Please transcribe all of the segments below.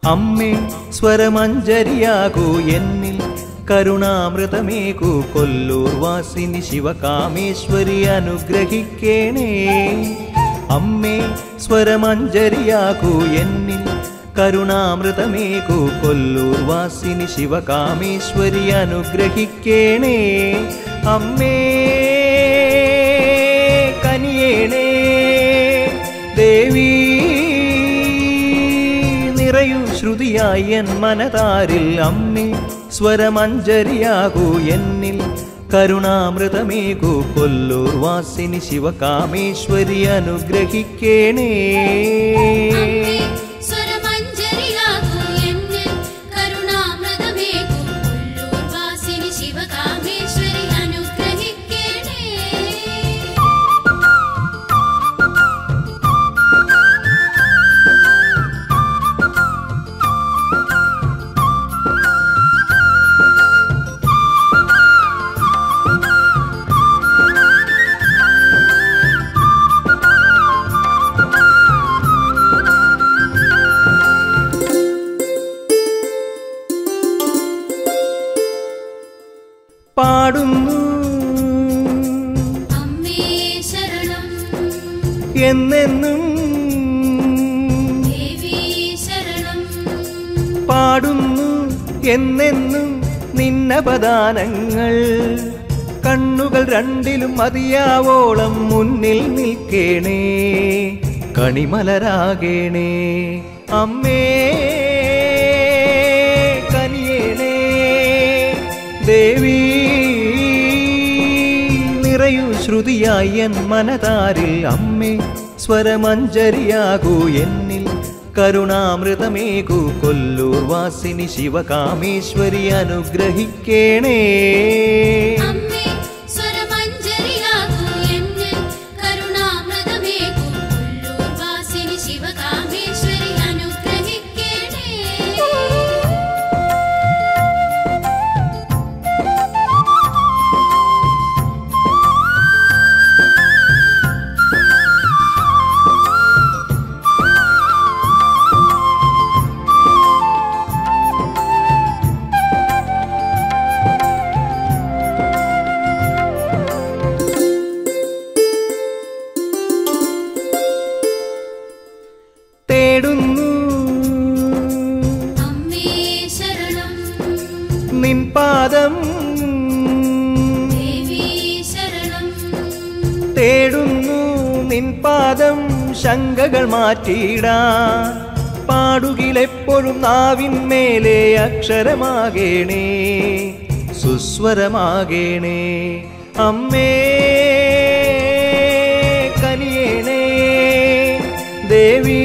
അമ്മേ സ്വരമഞ്ജരിയാകൂ എന്നിൽ കരുണാമൃതമേകൂ കൊല്ലൂർ വാസിനി ശിവകാമേശ്വരി അനുഗ്രഹിക്കേണേ അമ്മേ സ്വരമഞ്ജരിയാകൂ എന്നിൽ കരുണാമൃതമേകൂ കൊല്ലൂർ വാസിനി ശിവകാമേശ്വരി അനുഗ്രഹിക്കേണേ അമ്മേ കനിയേണേ ദേവി നിറയൂ ശ്രുതിയായി എൻ മനതാരിൽ അമ്മേ സ്വരമഞ്ജരിയാകൂ എന്നിൽ കരുണാമൃതമേകൂ കൊല്ലൂർ വാസിനി ശിവകാമേശ്വരി അനുഗ്രഹിക്കേണേ പാടുന്നു അമ്മേ ശരണം എന്നെന്നും ദേവി ശരണം പാടുന്നു എന്നെന്നും നിന്നപദാനങ്ങൾ കണ്ണുകൾ രണ്ടിലും മതിയാവോളം മുന്നിൽ നിൽക്കേണേ കണിമലരാകേണേ അമ്മേ കനിയേണേ ദേവി നിറയൂ ശ്രുതിയായി എൻ മനതാരിൽ അമ്മേ സ്വരമഞ്ജരിയാകൂ എന്നിൽ കരുണാമൃതമേകൂ കൊല്ലൂർ വാസിനി ശിവകാമേശ്വരി അനുഗ്രഹിക്കേണേ അമ്മേ സ്വരമഞ്ജരിയാകൂ എന്നിൽ കരുണാമൃതമേകൂ കൊല്ലൂർ വാസിനി ശിവകാമേശ്വരി അനുഗ്രഹിക്കേണേ തേടുന്നു അമ്മേ ശരണം നിൻ പാദം ദേവി ശരണം തേടുന്നു നിൻ പാദം ശങ്കകൾ മാറ്റിയിടാൻ പാടുകിലെപ്പോഴും നാവിന്മേലെ അക്ഷരമാകേണേ സുസ്വരമാകേണേ അമ്മേ കനിയേണേ ദേവി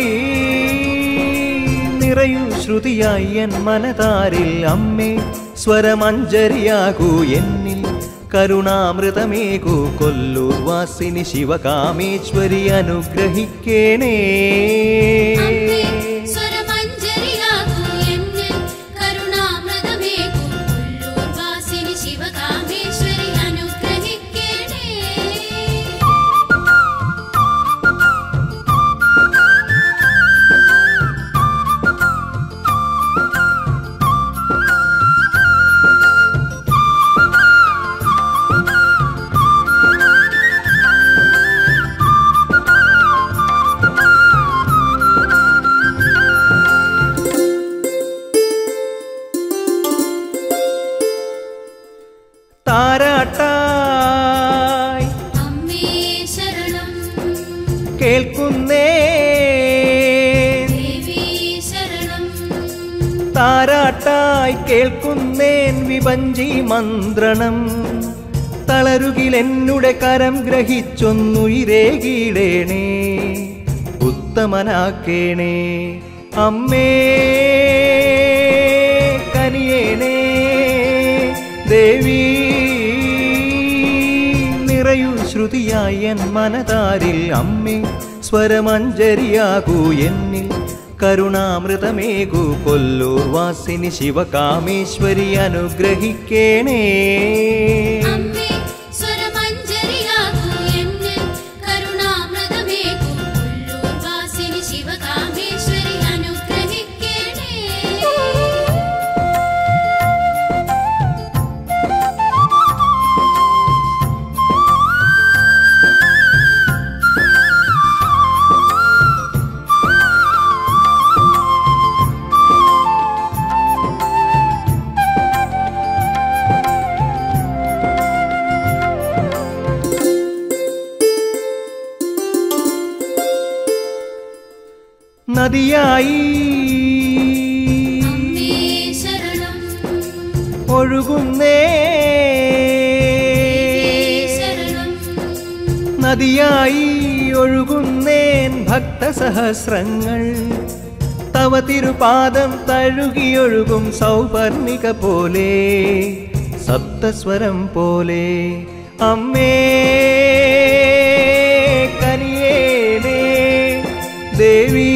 നിറയൂ ശ്രുതിയായി എൻ മനതാരിൽ അമ്മേ സ്വരമഞ്ജരിയാകൂ എന്നിൽ കരുണാമൃതമേകൂ കൊല്ലൂർ വാസിനി ശിവകാമേശ്വരി അനുഗ്രഹിക്കേണേ അമ്മേ സ്വരമഞ്ജരിയാകൂ എന്നിൽ കരുണാമൃതമേകൂ കൊല്ലൂർ വാസിനി ശിവകാമേശ്വരി അനുഗ്രഹിക്കേണേ താരാട്ടായി അമ്മേ ശരണം കേൾക്കുന്നേ ദേവി ശരണം താരാട്ടായി കേൾക്കുന്നേൻ വിഭഞ്ചി മന്ത്രണം തളരുകിലെന്നുടെ കരം ഗ്രഹിച്ചൊന്നുയിരേകിടേണേ ഉത്തമനാക്കേണേ അമ്മേ കനിയേണേ ദേവി നിറയൂ ശ്രുതിയായി എൻ മനതാരിൽ അമ്മേ സ്വരമഞ്ജരിയാകൂ എന്നിൽ കരുണാമൃതമേകൂ കൊല്ലൂർ വാസിനി ശിവകാമേശ്വരി അനുഗ്രഹിക്കേണേ അമ്മേ സ്വരമഞ്ജരിയാകൂ എന്നിൽ കരുണാമൃതമേകൂ കൊല്ലൂർ വാസിനി ശിവകാമേശ്വരി അനുഗ്രഹിക്കേണേ നദിയായി അമ്മേ ശരണം ഒഴുകുന്നേ ശരണം നദിയായി ഒഴുകുന്നേൻ ഭക്തസഹസ്രങ്ങൾ തവ തിരുപാദം തഴുകിയൊഴുകും സൗപർണിക പോലെ സപ്തസ്വരം പോലെ അമ്മേ കനിയേനേ ദേവി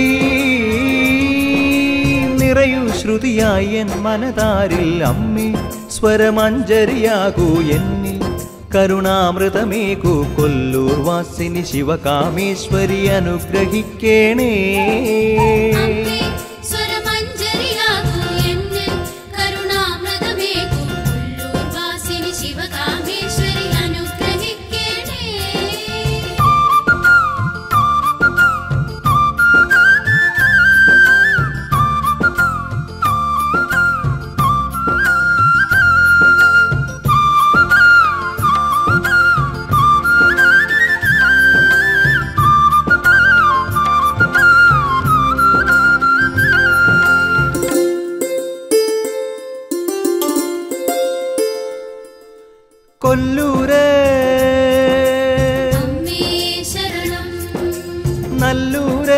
നിറയൂ ശ്രുതിയായി എൻ മനതാരിൽ അമ്മേ സ്വരമഞ്ജരിയാകൂ എന്നിൽ കരുണാമൃതമേകൂ കൊല്ലൂർ വാസിനി ശിവകാമേശ്വരി അനുഗ്രഹിക്കേണേ അമ്മേ സ്വരമഞ്ജരിയാകൂ എന്നിൽ കരുണാമൃതമേകൂ കൊല്ലൂർ വാസിനി ശിവകാമേശ്വരി അനുഗ്രഹിക്കണേ കൊല്ലൂര് അമ്മേ ശരണം നല്ലൂര്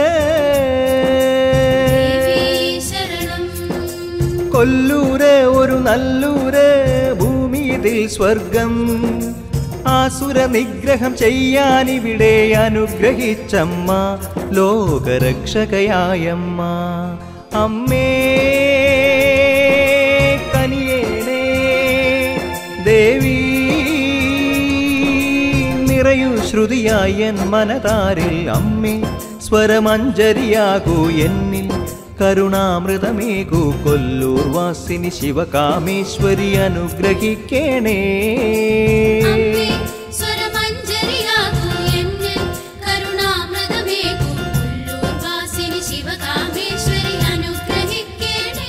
ദേവി ശരണം കൊല്ലൂര് ഒരു നല്ലൂര് ഭൂമിയിൽ സ്വർഗം ആസുര നിഗ്രഹം ചെയ്യാനിവിടെ അനുഗ്രഹിച്ചമ്മ ലോകരക്ഷകയായമ്മ അമ്മേ കനിയേണേ ദേവി നിറയൂ ശ്രുതിയായി എൻ മനതാരിൽ അമ്മേ സ്വരമഞ്ജരിയാകൂ എന്നിൽ കരുണാമൃതമേകൂ കൊല്ലൂർ വാസിനി ശിവകാമേശ്വരി അനുഗ്രഹിക്കേണേ അമ്മേ സ്വരമഞ്ജരിയാകൂ എന്നിൽ കരുണാമൃതമേകൂ കൊല്ലൂർ വാസിനി ശിവകാമേശ്വരി അനുഗ്രഹിക്കണേ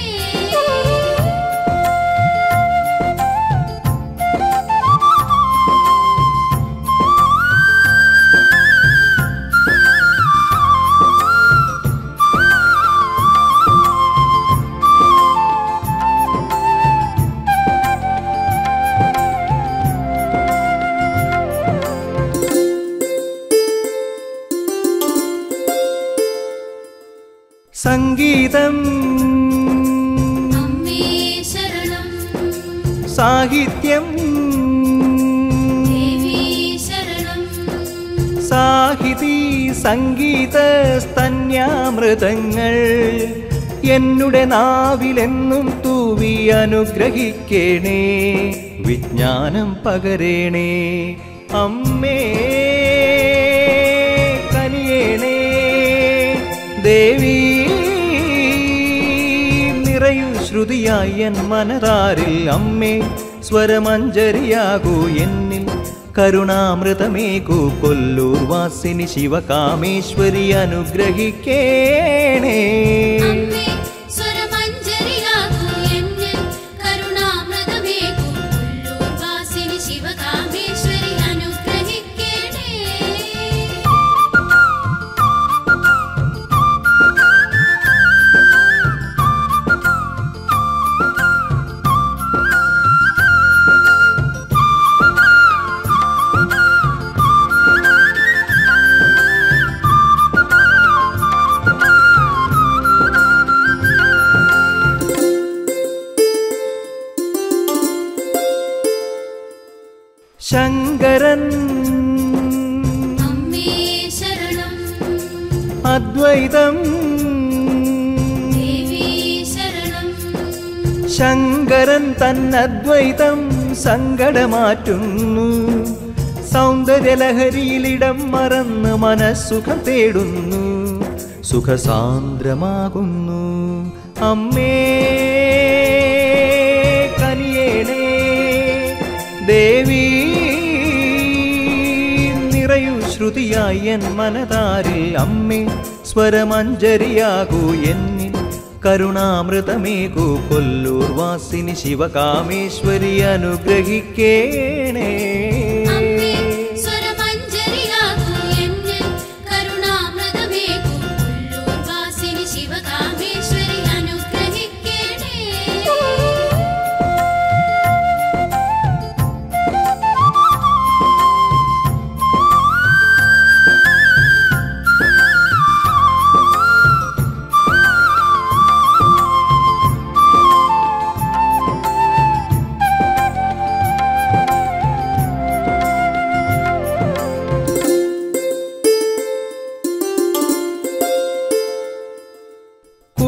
സംഗീതം അമ്മേ ശരണം സാഹിത്യം ദേവി ശരണം സാഹിതി സംഗീത സ്തന്യാമൃതങ്ങൾ എന്നുടെ നാവിലെന്നും തൂവി അനുഗ്രഹിക്കേണേ വിജ്ഞാനം പകരേണേ അമ്മേ കനിയേണേ ദേവി നിറയൂ ശ്രുതിയായി എൻ മനതാരിൽ അമ്മേ സ്വരമഞ്ജരിയാകൂ എന്നിൽ കരുണാമൃതമേകൂ കൊല്ലൂർ വാസിനി ശിവകാമേശ്വരി അനുഗ്രഹിക്കേണേ അമ്മേ സ്വരമഞ്ജരിയാകൂ എന്നിൽ കരുണാമൃതമേകൂ കൊല്ലൂർ വാസിനി ശിവകാമേശ്വരി അനുഗ്രഹിക്കണേ ശങ്കരൻ അമ്മേ ശരണം അദ്വൈതം ദേവി ശരണം ശങ്കരൻ തന്നദ്വൈതം സങ്കടമാറ്റുന്നു സൗന്ദര്യലഹരിയിലിടം മറന്ന് മനസ്സുഖം തേടുന്നു സുഖസാന്ദ്രമാകുന്നു അമ്മേ കനിയേണേ ദേവി നിറയൂ ശ്രുതിയായി എൻ മനതാരിൽ അമ്മേ സ്വരമഞ്ജരിയാകൂ എന്നിൽ കരുണാമൃതമേകൂ കൊല്ലൂർ വാസിനി ശിവകാമേശ്വരി അനുഗ്രഹിക്കേണേ അമ്മേ സ്വരമഞ്ജരിയാകൂ എന്നിൽ കരുണാമൃതമേകൂ കൊല്ലൂർ വാസിനി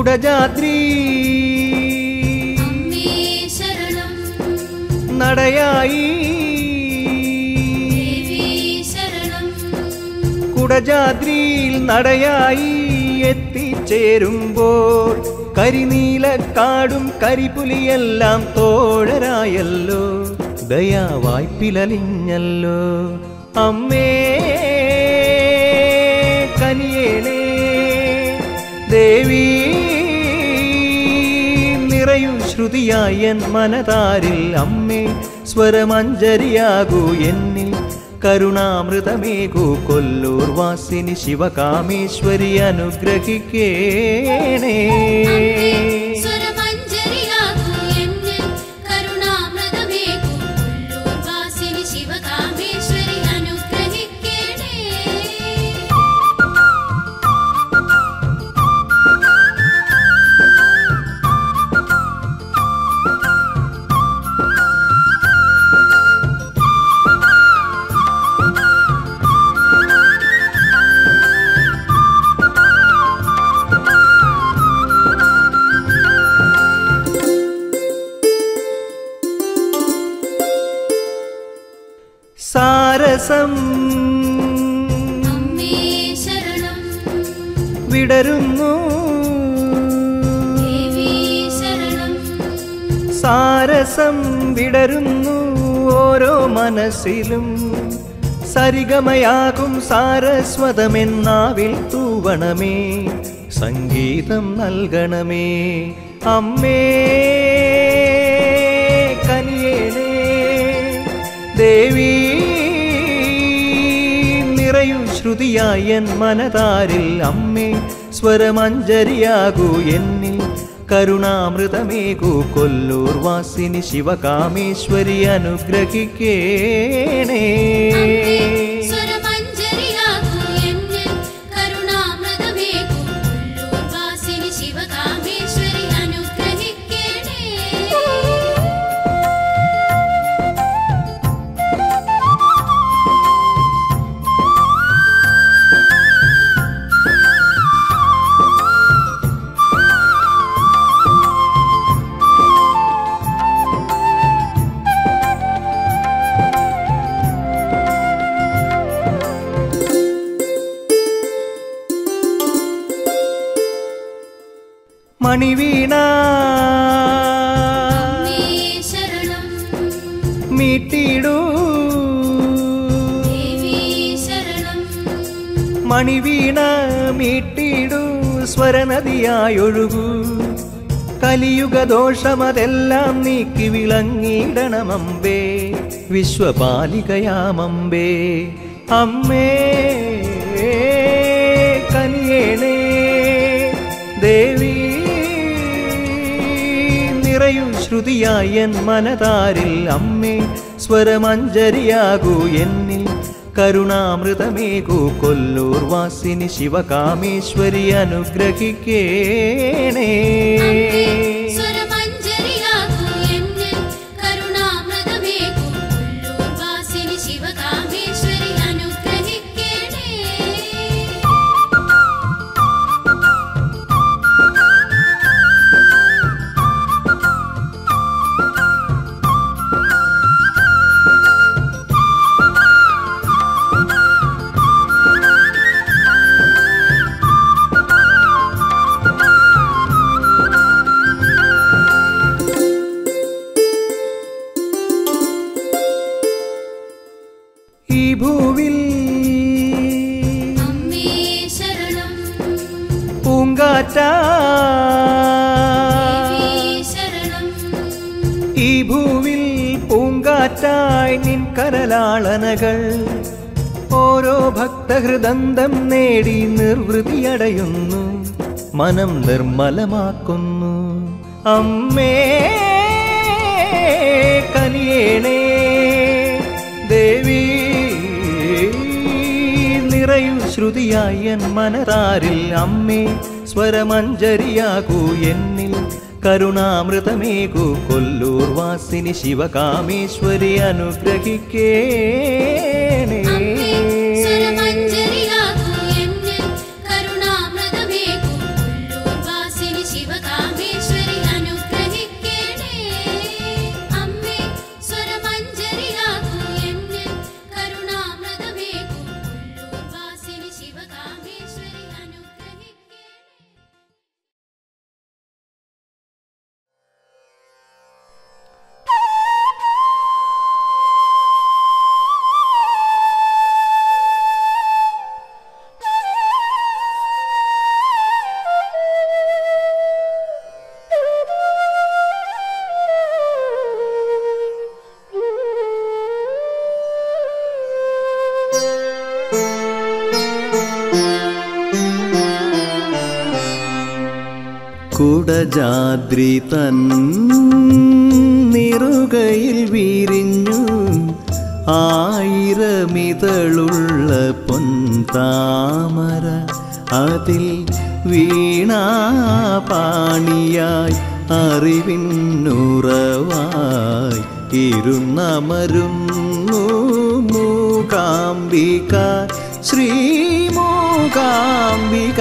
കുടജാദ്രി അമ്മേ ശരണം നടയായി ദേവി ശരണം കുടജാദ്രിയിൽ നടയായി എത്തിച്ചേരുമ്പോൾ കരിനീലക്കാടും കരിപുലിയെല്ലാം തോഴരായല്ലോ ദയാവായി പിലലിഞ്ഞല്ലോ അമ്മേ കനിയേണേ ദേവി നിറയൂ ശ്രുതിയായി എൻ മനതാരിൽ അമ്മേ സ്വരമഞ്ജരിയാകൂ എന്നിൽ കരുണാമൃതമേകൂ കൊല്ലൂർ വാസിനി ശിവകാമേശ്വരി അനുഗ്രഹിക്കേണേ സ്വരമഞ്ജരിയാകൂ എന്നിൽ കരുണാമൃതമേകൂ കൊല്ലൂർ വാസിനി ശിവകാമേശ്വരി അനുഗ്രഹിക്കേണേ സാരസം അമ്മേ ശരണം വിടരുന്നു ദേവി ശരണം സാരസം വിടരുന്നു ഓരോ മനസ്സിലും സരിഗമയാകും സാരസ്വതമെന്നാവിൽ തൂവണമേ സംഗീതം നൽകണമേ അമ്മേ കനിയേണേ ദേവി നിറയൂ ശ്രുതിയായി എൻ മനതാരിൽ അമ്മേ സ്വരമഞ്ജരിയാകൂ എന്നിൽ കരുണാമൃതമേകൂ കൊല്ലൂർ വാസിനി ശിവകാമേശ്വരി അനുഗ്രഹിക്കേണേ സ്വരമഞ്ജരിയാകൂ എന്നിൽ കരുണാമൃതമേകൂ കൊല്ലൂർ വാസിനി ശിവകാമേശ്വരി അനുഗ്രഹിക്കേണേ മണിവീണ അമ്മേ ശരണം മീട്ടിടൂ ദേവി ശരണം മണിവീണ മീട്ടിടൂ സ്വരനദിയായൊഴുകൂ കലിയുഗദോഷമതെല്ലാം നീക്കി വിളങ്ങിയിടണമമ്പേ വിശ്വപാലികയാമമ്പേ അമ്മേ കനിയേണേ ദേവി നിറയൂ ശ്രുതിയായി എൻ മനതാരിൽ അമ്മേ സ്വരമഞ്ജരിയാകൂ എന്നിൽ കരുണാമൃതമേകൂ കൊല്ലൂർ വാസിനി ശിവകാമേശ്വരി അനുഗ്രഹിക്കേണേ സ്വരമഞ്ജരിയാകൂ എന്നിൽ കരുണാമൃതമേകൂ കൊല്ലൂർ വാസിനി ശിവകാമേശ്വരി അനുഗ്രഹിക്കേണേ ഈ ഭൂവിൽ അമ്മേ ശരണം പൂങ്കാറ്റാ ദേവി ശരണം ഈ ഭൂവിൽ പൂങ്കാറ്റായി നിൻ കരലാളനകൾ ഓരോ ഭക്തഹൃദന്തം നേടി നിർവൃതിയടയുന്നു മനം നിർമ്മലമാക്കുന്നു അമ്മേ കനിയേണേ ദേവി നിറയൂ ശ്രുതിയായി എൻ മനതാരിൽ അമ്മേ സ്വരമഞ്ജരിയാകൂ എന്നിൽ കരുണാമൃതമേകൂ കൊല്ലൂർ വാസിനി ശിവകാമേശ്വരി അനുഗ്രഹിക്കേണേ സ്വരമഞ്ജരിയാകൂ എന്നിൽ കരുണാമൃതമേകൂ കൊല്ലൂർ വാസിനി ശിവ കുടജാദ്രി തൻ നിറുകയിൽ വിരിഞ്ഞു ആയിരമിതളുള്ള പൊൻതാമര അതിൽ വീണാപാണിയായി അറിവിന്നുറവായി ഇരുന്നമരുന്നു മൂകാംബിക ശ്രീ മൂകാംബിക.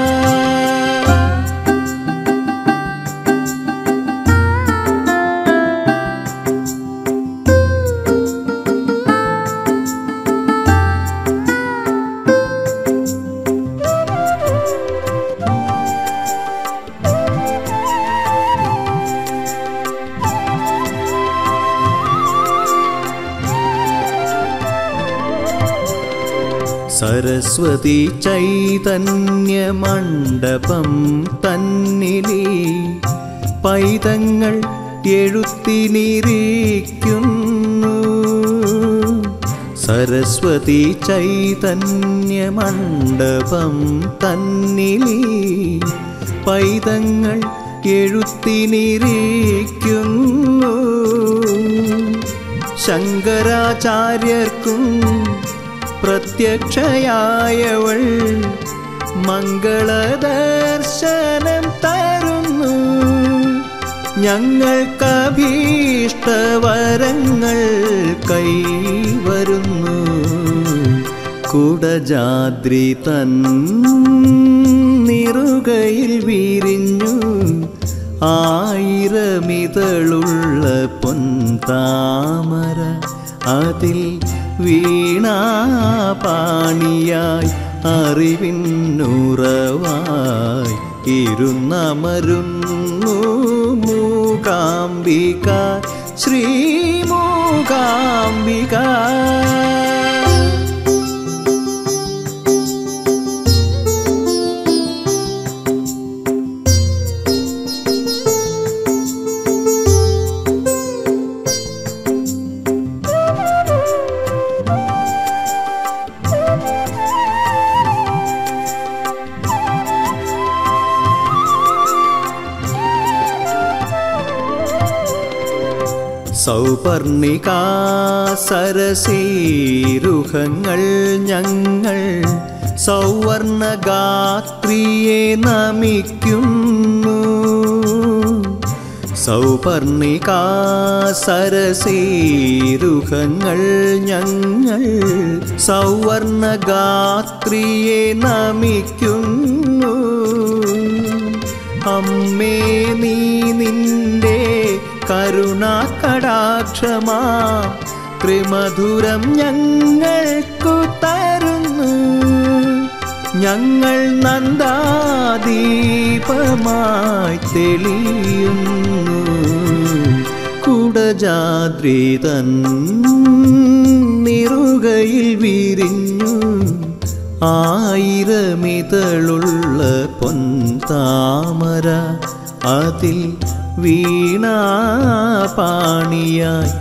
സരസ്വതി ചൈതന്യ മണ്ഡപം തന്നിലി പൈതങ്ങൾ എഴുത്തിനിരിക്കുന്നു. സരസ്വതി ചൈതന്യ മണ്ഡപം തന്നിലി പൈതങ്ങൾ എഴുത്തിനിരിക്കുന്നു. ശങ്കരാചാര്യർക്കും പ്രത്യക്ഷയായവൾ മംഗളദർശനം തരുന്നു. ഞങ്ങൾക്കഭീഷ്ടവരങ്ങൾ കൈവരുന്നു. കുടജാദ്രി തൻ നിറുകയിൽ വിരിഞ്ഞു ആയിരമിതളുള്ള പൊൻതാമര അതിൽ വീണാപാണിയായി അറിവിന്നുറവായി ഇരുന്നമരുന്നു മൂകാംബിക ശ്രീ മൂകാംബിക. സൗപർണികാ സരസീരുഹങ്ങൾ ഞങ്ങൾ സൗവർണഗാത്രിയെ നമിക്കുന്നു. സൗപർണികാ സരസീരുഹങ്ങൾ ഞങ്ങൾ സൗവർണഗാത്രിയെ നമിക്കുന്നു. അമ്മേ നീ നിന്റെ കരുണാകടാക്ഷമാ ത്രിമധുരം ഞങ്ങൾക്കു തരുന്നു. ഞങ്ങൾ നന്ദാദീപമായി തെളിയുന്നു. കുടജാദ്രി തൻ നിറുകയിൽ വിരിഞ്ഞു ആയിരമിതളുള്ള പൊൻതാമര അതിൽ വീണാപാണിയായി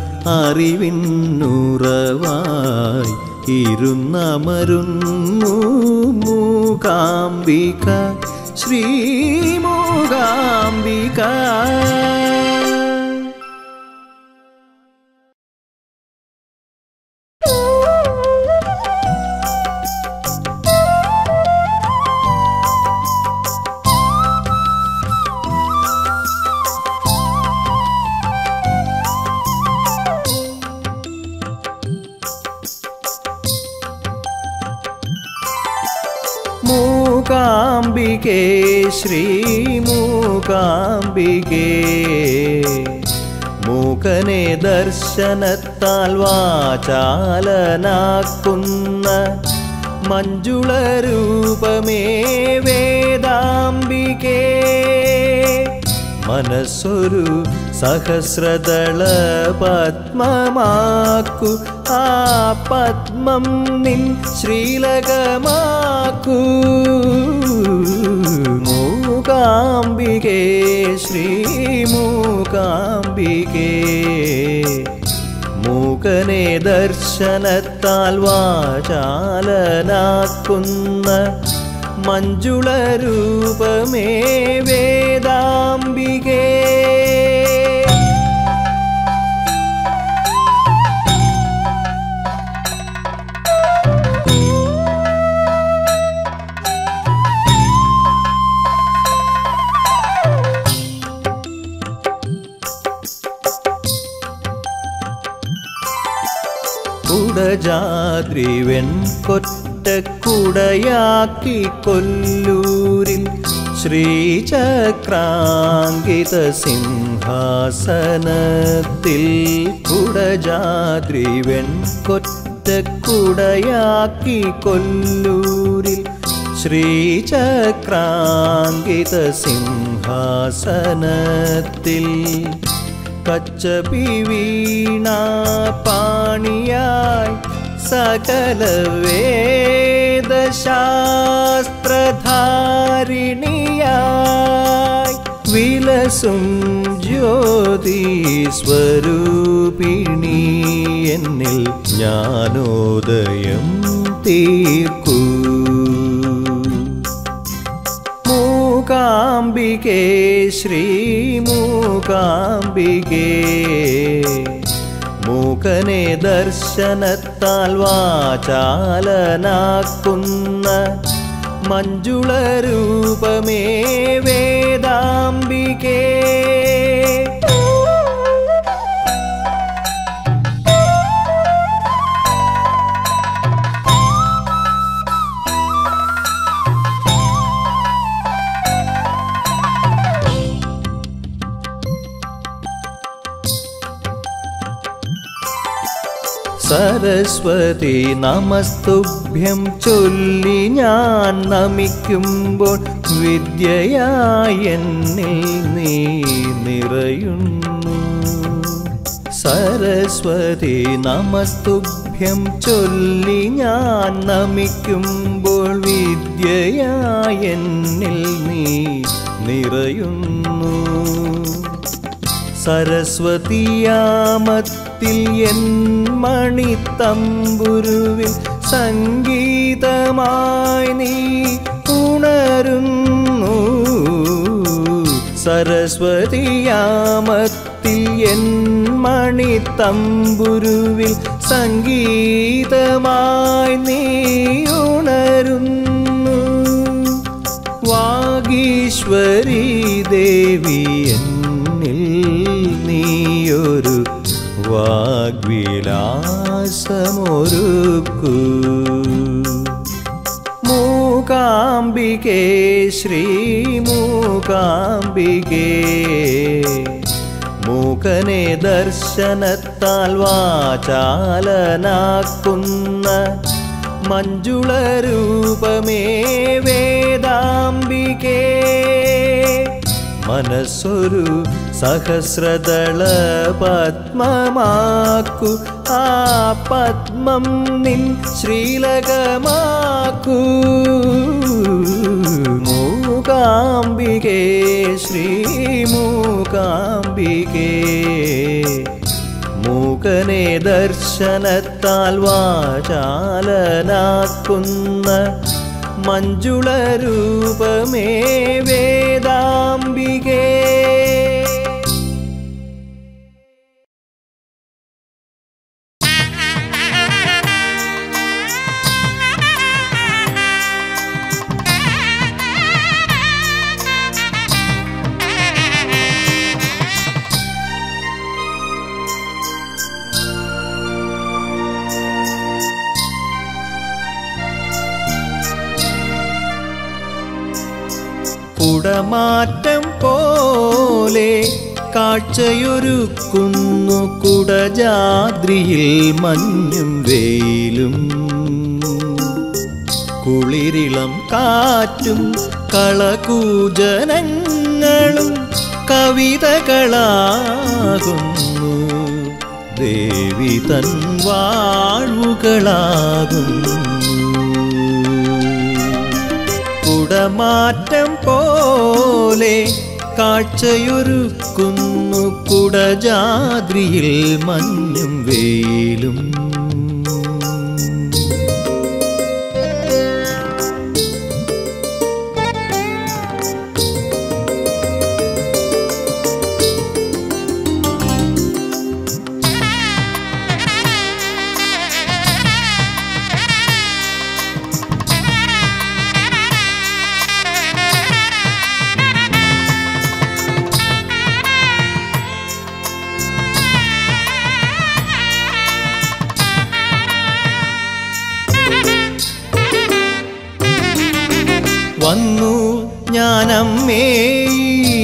അറിവിന്നുറവായി ഇരുന്നമരുന്നു മൂകാംബിക ശ്രീ മൂകാംബിക. മൂകാംബികേ ശ്രീ മൂകാംബികേ മൂകനെ ദർശനത്താൽ വാചാലനാക്കുന്ന മഞ്ജുളരൂപമേ വേദാംബികേ. മനസ്സൊരു സഹസ്രദള പത്മമാക്കു ആ പത്മം നിൻ ശ്രീലകമാക്കൂ. മൂകാംബികേ ശ്രീ മൂകാംബികേ മൂകനെ ദർശനത്താൽ വാചാലനാക്കുന്ന മഞ്ജുളരൂപമേ വേദാംബികേ കുടജാദ്രി വെൺകൊറ്റക്കുടയാക്കി കൊല്ലൂരിൽ ശ്രീചക്രാങ്കിത സിംഹാസനത്തിൽ കുടജാദ്രി വെൺകൊറ്റക്കുടയാക്കി കൊല്ലൂരിൽ ശ്രീചക്രാങ്കിത സിംഹാസനത്തിൽ കച്ചപി വീണ പാണിയായി സകല വേദശാസ്ത്രധാരിണിയായി വിലസും ജ്യോതി സ്വരൂപിണി എന്നിൽ ജ്ഞാനോദയം തീർക്കൂ മൂകാംബികേ ശ്രീമൂകാംബികേ മൂകനെ ദർശനത്താൽ വാചാലനാക്കുന്ന മഞ്ജുളരൂപമേ വേദാംബികേ സരസ്വതി നമസ്തുഭ്യം ചൊല്ലി ഞാൻ നമിക്കുമ്പോൾ വിദ്യയായി എന്നിൽ നീ നിറയുന്നു സരസ്വതി നമസ്തുഭ്യം ചൊല്ലി ഞാൻ നമിക്കുമ്പോൾ വിദ്യയായി എന്നിൽ നീ നിറയുന്നു സരസ്വതിയാമത്തിൽ എൻ മണിത്തമ്പുരുവിൽ സംഗീതമായി നീ ഉണരുന്നു സരസ്വതിയാമത്തിൽ എൻ മണിത്തമ്പുരുവിൽ സംഗീതമായി നീ ഉണരുന്നു വാഗീശ്വരി ദേവി നീയൊരു വാഗ്വിലാസമൊരുക്കൂ മൂകാംബികേ ശ്രീമൂകാംബികേ മൂകനെ ദർശനത്താൽ വാചാലനാക്കുന്ന മഞ്ജുളരൂപമേ വേദാംബികേ മനസ്സൊരു സഹസ്രദള പത്മമാക്കു ആ പത്മം നിൻ ശ്രീലകമാക്കൂ മൂകാംബികേ ശ്രീമൂകാംബികേ മൂകനെ ദർശനത്താൽ വാചാലനാക്കുന്ന മഞ്ജുളരൂപമേ വേദാംബികേ കുടമാറ്റം പോലെ കാഴ്ചയൊരുക്കുന്നു കുടജാദ്രിയിൽ മഞ്ഞും വെയിലും കുളിരിളം കാറ്റും കളകൂജനങ്ങളും കവിതകളാകുന്നു ദേവി തൻ വാഴ്വുകളാകുന്നു കുടമാറ്റം പോലെ കാഴ്ചയൊരുക്കുന്നു കുടജാദ്രിയിൽ മഞ്ഞും വെയിലും വന്നു ഞാനമ്മേ ഈ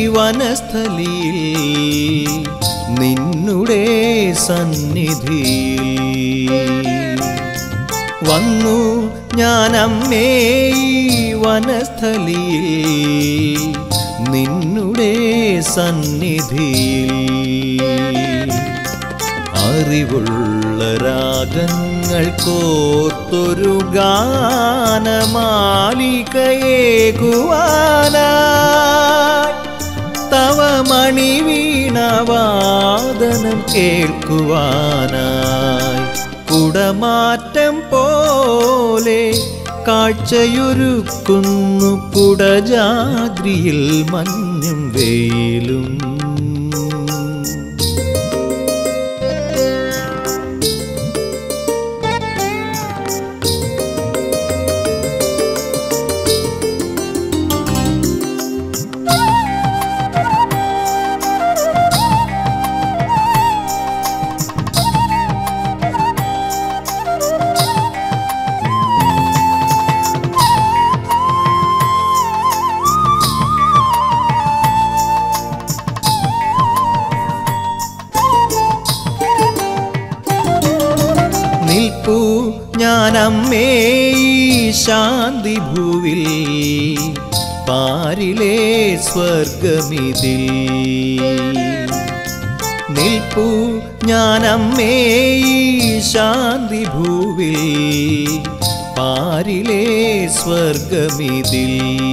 വനസ്ഥലിയിൽ നിന്നുടെ സന്നിധിയിൽ. വന്നു ഞാനമ്മേ ഈ വനസ്ഥലിയിൽ നിന്നുടെ സന്നിധിയിൽ. അറിവുള്ള രാഗങ്ങൾ കോർത്തൊരു ഗാനമാലികയേകുവാനായി തവ മണിവീണവാദനം കേൾക്കുവാനായി കുടമാറ്റം പോലെ കാഴ്ചയൊരുക്കുന്നു കുടജാദ്രിയിൽ മഞ്ഞും വെയിലും. നിൽപ്പൂ ഞാനമ്മേ ഈ ശാന്തിഭൂവിൽ പാരിലെ സ്വർഗമിതിൽ. നിൽപ്പൂ ഞാനമ്മേ ഈ ശാന്തിഭൂവിൽ പാരിലെ സ്വർഗമിതിൽ.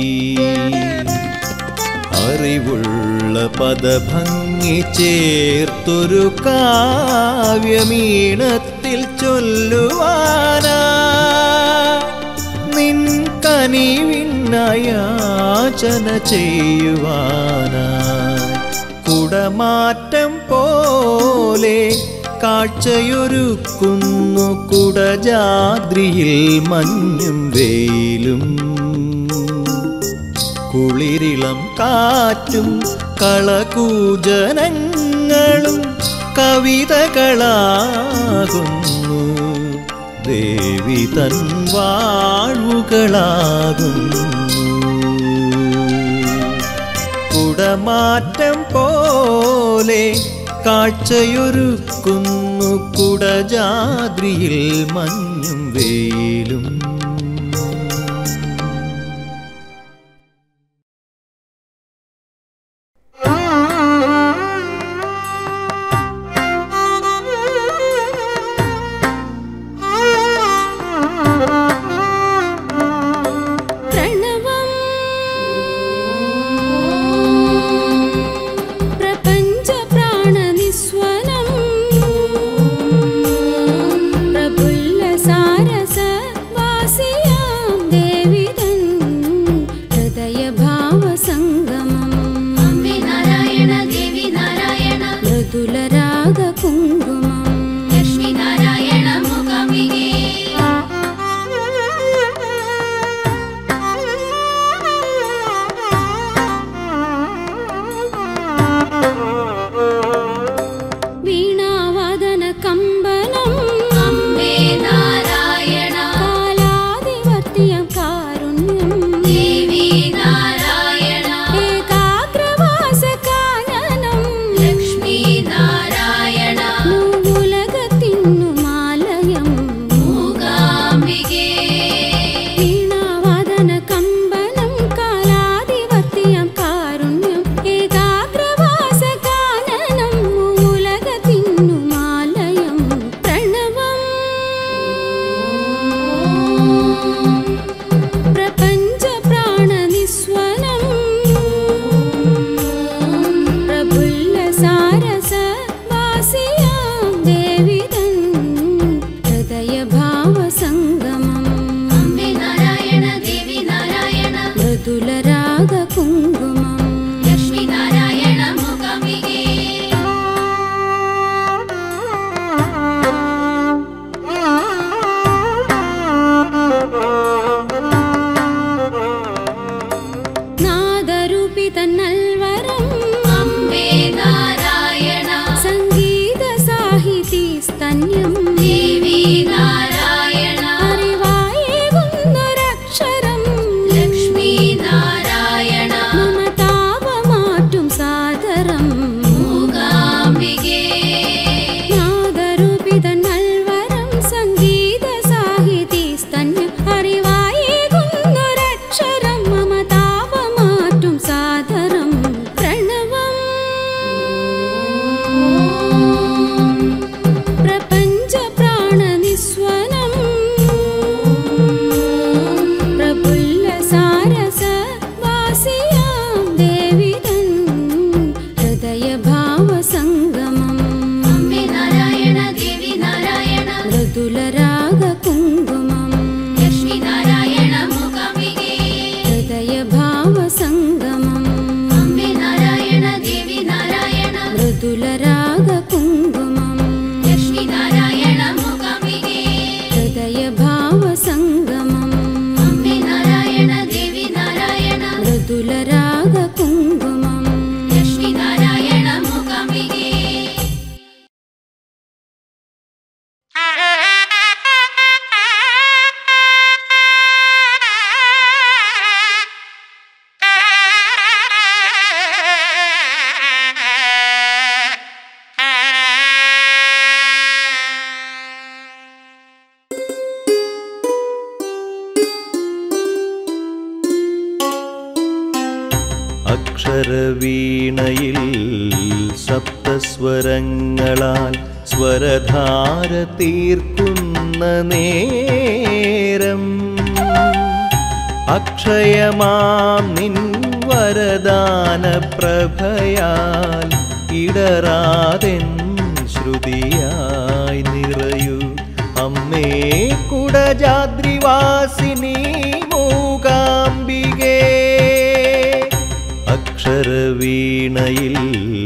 അറിവുള്ള പദഭംഗി ചേർത്തൊരു കാവ്യമീണത്തിൽ ചൊല്ലുവാനാ നിൻ കനിവിന്നയാചന ചെയ്യുവാനായി കുടമാറ്റം പോലെ കാഴ്ചയൊരുക്കുന്നു കുടജാദ്രിയിൽ മഞ്ഞും വെയിലും. കുളിരിളം കാറ്റും കളകൂജനങ്ങളും കവിതകളാകുന്നു ദേവി തൻ വാഴ്വുകളാകുന്നു. കുടമാറ്റം പോലെ കാഴ്ചയൊരുക്കുന്നു കുടജാദ്രിയിൽ മഞ്ഞും വെയിലും. ദേവി നാരായണ അക്ഷരവീണയിൽ സപ്തസ്വരങ്ങളാൽ സ്വരധാര തീർക്കുന്ന നേരം അക്ഷയമാം നിൻ വരദാന പ്രഭയാൽ ഇടറാതെൻ ശ്രുതിയായി നിറയൂ അമ്മേ കുടജാദ്രിവാസിനി മൂകാംബികേ. അക്ഷരവീണയിൽ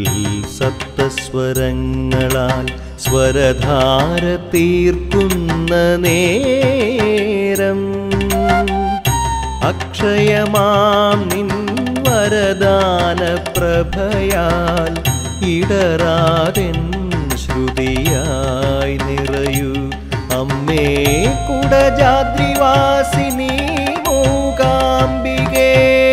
സപ്തസ്വരങ്ങളാൽ സ്വരധാര തീർക്കുന്ന നേരം അക്ഷയമാം നിൻ വരദാന പ്രഭയാൽ ഇടറാതെൻ ശ്രുതിയായി നിറയൂ അമ്മേ കുടജാദ്രിവാസിനി മൂകാംബികേ.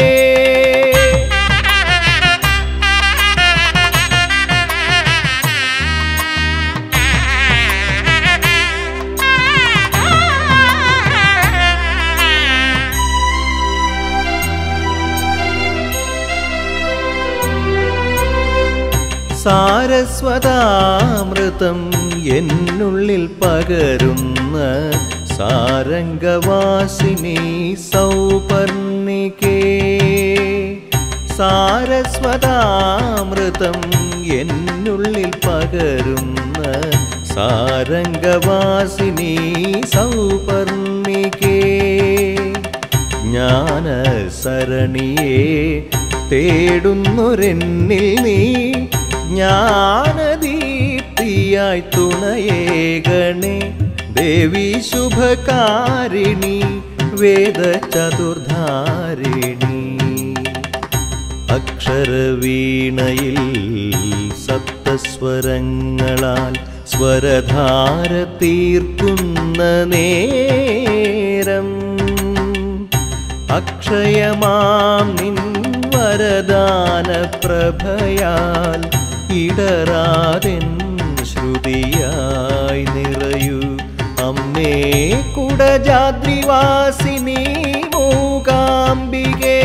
സാരസ്വതാമൃതം എന്നുള്ളിൽ പകരുന്ന സാരംഗവാസിനി സൗപർണികേ. സാരസ്വതാമൃതം എന്നുള്ളിൽ പകരുന്ന സാരംഗവാസിനി സൗപർണികേ. ജ്ഞാനസരണിയെ തേടുന്നൊരെന്നിൽ നീ ജ്ഞാനദീപ്തിയായി തുണയേകണേ ദേവി ശുഭകാരിണി വേദചതുർധാരിണി. അക്ഷരവീണയിൽ സപ്തസ്വരങ്ങളാൽ സ്വരധാര തീർക്കുന്ന നേരം അക്ഷയമാം നിൻ വരദാന പ്രഭയാൽ ഇടറാതെൻ ശ്രുതിയായി നിറയൂ അമ്മേ കുടജാദ്രിവാസിനി മൂകാംബികേ.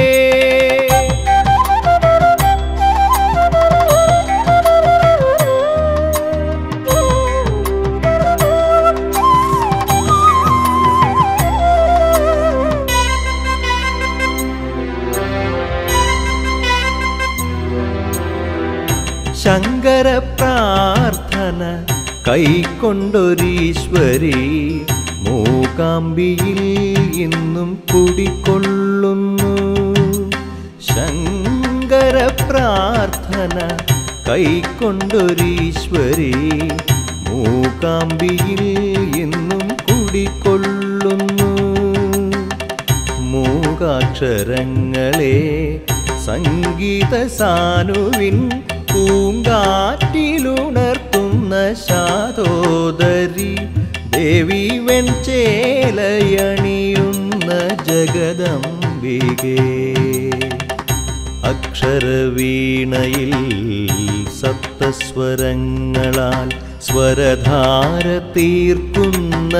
ശങ്കര പ്രാർത്ഥന കൈക്കൊണ്ടൊരീശ്വരി മൂകാംബിയിൽ ഇന്നും കുടികൊള്ളുന്നു. ശങ്കര പ്രാർത്ഥന കൈക്കൊണ്ടൊരീശ്വരി മൂകാംബിയിൽ ഇന്നും കുടികൊള്ളുന്നു. മൂകാക്ഷരങ്ങളെ സംഗീത സാനുവിൻ പൂങ്കാറ്റിലുണർത്തുന്ന ശാതോദരി ദേവി വെൺചേലയണിയുന്ന ജഗദംബികേ. അക്ഷരവീണയിൽ സപ്തസ്വരങ്ങളാൽ സ്വരധാര തീർക്കുന്ന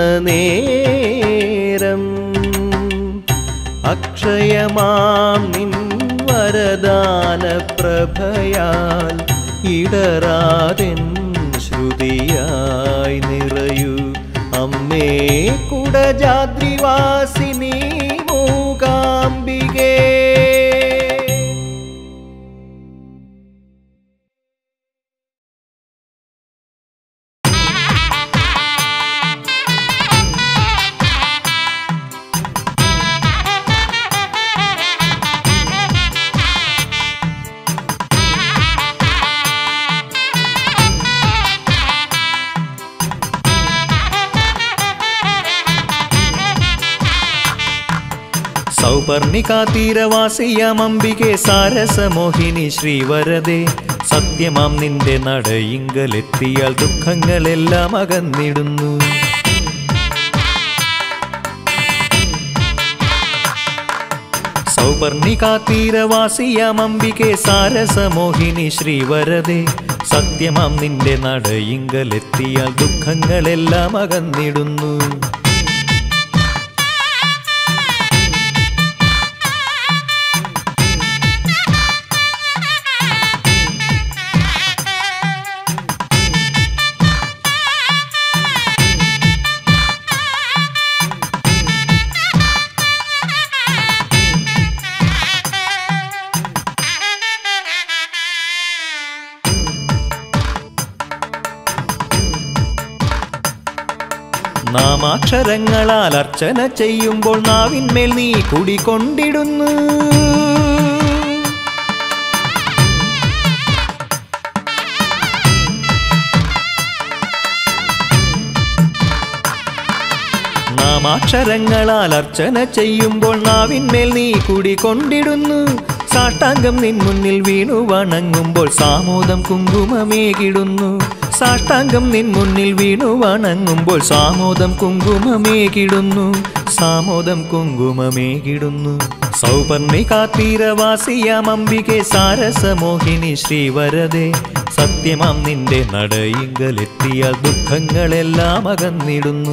നേരം അക്ഷയമാം നിൻ വരദാന പ്രഭയാൽ ഇടറാതെൻ ശ്രുതിയായി നിറയൂ അമ്മേ കുടജാദ്രിവാസിനി മൂകാംബികേ. സൗപർണികാതീരവാസിയാമംബികെ സാരസമോഹിനി ശ്രീവരദേ സത്യമാം നിന്റെ നടയിങ്കലെത്തിയാൽ ദുഃഖങ്ങളെല്ലാം അകന്നിടുന്നു. സൗപർണികാതീരവാസിയാമംബികെ സാരസമോഹിനി ശ്രീവരദേ സത്യമാം നിന്റെ നടയിങ്കലെത്തിയാൽ ദുഃഖങ്ങളെല്ലാം അകന്നിടുന്നു. നാമാക്ഷരങ്ങളാൽ അർച്ചന ചെയ്യുമ്പോൾ നാവിന്മേൽ നീ കുടികൊണ്ടിടുന്നു. നാമാക്ഷരങ്ങളാൽ അർച്ചന ചെയ്യുമ്പോൾ നാവിന്മേൽ നീ കുടികൊണ്ടിടുന്നു. സാഷ്ടാംഗം നിൻ മുന്നിൽ വീണു വണങ്ങുമ്പോൾ സാമോദം കുങ്കുമമേകിടുന്നു. സാഷ്ടാംഗം നിൻ മുന്നിൽ വീണു വണങ്ങുമ്പോൾ സാമോദം കുങ്കുമമേകിടുന്നു. സാമോദം കുങ്കുമമേകിടുന്നു. സൗപർണികാതീരവാസിയാമംബികെ സാരസമോഹിനി ശ്രീവരദേ സത്യമാം നിന്റെ നടയിങ്കലെത്തിയാൽ ദുഃഖങ്ങളെല്ലാം അകന്നിടുന്നു.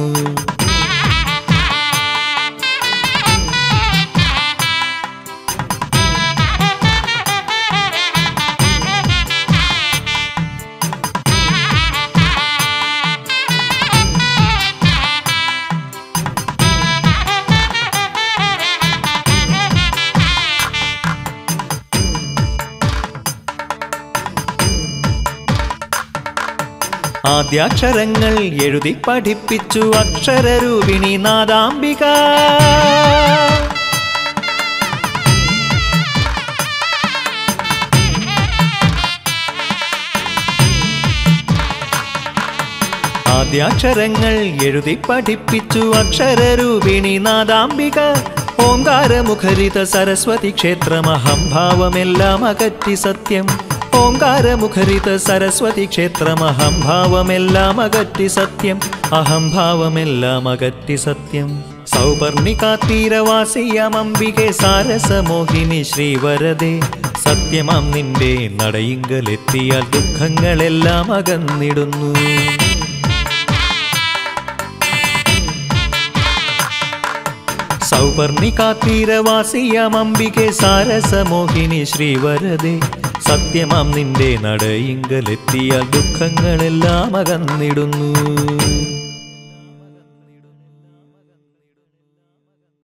ആദ്യാക്ഷരങ്ങൾ എഴുതി പഠിപ്പിച്ചു അക്ഷരരൂപിണി നാദാംബിക. ആദ്യാക്ഷരങ്ങൾ എഴുതി പഠിപ്പിച്ചു അക്ഷരരൂപിണി നാദാംബിക. ഓംകാരമുഖരിത സരസ്വതി ക്ഷേത്രമഹംഭാവമെല്ലാം അകറ്റി സത്യം. ഓംകാരമുഖരിത സരസ്വതി ക്ഷേത്രമഹംഭാവമെല്ലാം അകറ്റി സത്യം. അഹംഭാവമെല്ലാം അകറ്റി സത്യം. സൗപർണികാതീരവാസിയാമംബികെ സാരസമോഹിനി ശ്രീവരദേ സത്യമാം നിന്റെ നടയിങ്കലെത്തിയാൽ ദുഃഖങ്ങളെല്ലാം അകന്നിടുന്നു. സൗപർണികാതീരവാസിയാമംബികെ സാരസമോഹിനി ശ്രീവരദേ സത്യമാം നിന്റെ നടയിങ്കലെത്തിയാൽ ദുഃഖങ്ങളെല്ലാം അകന്നിടുന്നു.